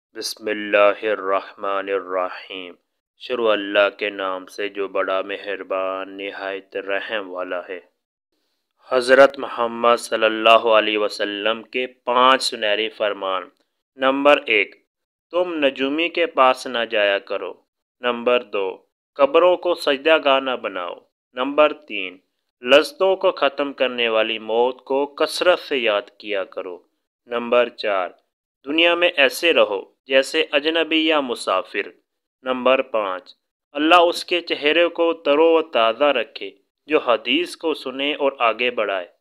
बिस्मिल्लाहिर्रहमानिर्रहीम। शुरू अल्लाह के नाम से जो बड़ा मेहरबान निहायत रहम वाला है। हज़रत मोहम्मद सल्लल्लाहु अलैहि वसल्लम के 5 सुनहरे फरमान। नंबर 1, तुम नजूमी के पास न जाया करो। नंबर 2, कब्रों को सजदागाह न बनाओ। नंबर 3, लज़्ज़तों को ख़त्म करने वाली मौत को कसरत से याद किया करो। नंबर 4, दुनिया में ऐसे रहो जैसे अजनबी या मुसाफिर। नंबर 5, अल्लाह उसके चेहरे को तरो व ताज़ा रखे जो हदीस को सुने और आगे बढ़ाए।